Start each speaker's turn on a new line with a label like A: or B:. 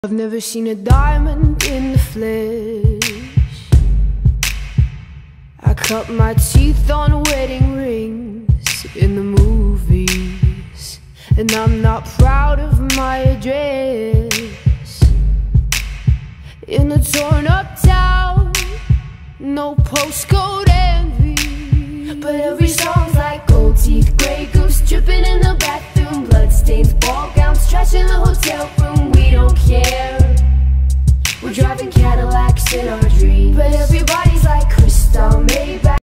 A: I've never seen a diamond in the flesh. I cut my teeth on wedding rings in the movies, and I'm not proud of my address. In a torn up town, no postcode envy, but every song's like gold teeth, grey goose dripping in the bathroom, bloodstains, ball gowns, trash in the hotel room. We don't care, we're driving Cadillacs in our dreams, but everybody's like crystal Maybach.